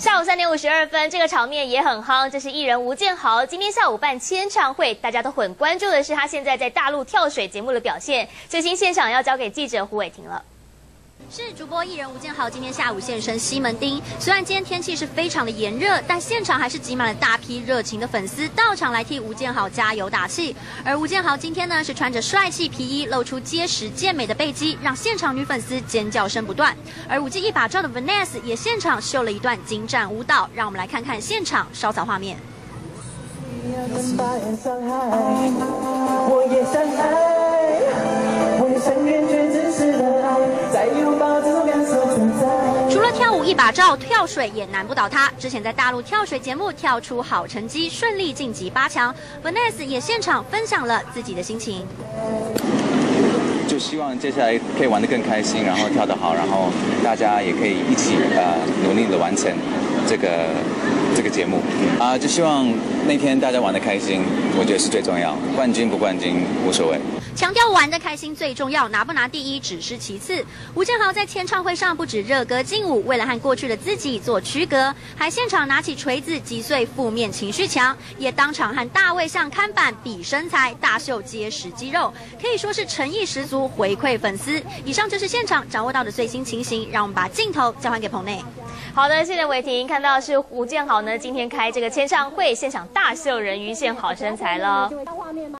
下午3点52分，这个场面也很夯。这是艺人吴建豪今天下午办签唱会，大家都很关注的是他现在在大陆跳水节目的表现。最新现场要交给记者胡伟霆了。 是主播艺人吴建豪今天下午现身西门町。虽然今天天气是非常的炎热，但现场还是挤满了大批热情的粉丝到场来替吴建豪加油打气。而吴建豪今天呢是穿着帅气皮衣，露出结实健美的背肌，让现场女粉丝尖叫声不断。而舞技一把照的 Vanessa 也现场秀了一段精湛舞蹈，让我们来看看现场烧草画面。 除了跳舞一把照，跳水也难不倒他。之前在大陆跳水节目跳出好成绩，顺利晋级8强。Vanessa 也现场分享了自己的心情。 就希望接下来可以玩得更开心，然后跳得好，然后大家也可以一起努力的完成这个节目就希望那天大家玩得开心，我觉得是最重要，冠军不冠军无所谓。 强调玩得开心最重要，拿不拿第一只是其次。吴建豪在签唱会上不止热歌劲舞，为了和过去的自己做区隔，还现场拿起锤子击碎负面情绪墙，也当场和大卫像看板比身材，大秀结实肌肉，可以说是诚意十足，回馈粉丝。以上就是现场掌握到的最新情形，让我们把镜头交还给棚内。 好的，谢谢伟霆。看到是吴建豪呢，今天开这个签唱会，现场大秀人鱼线好身材了。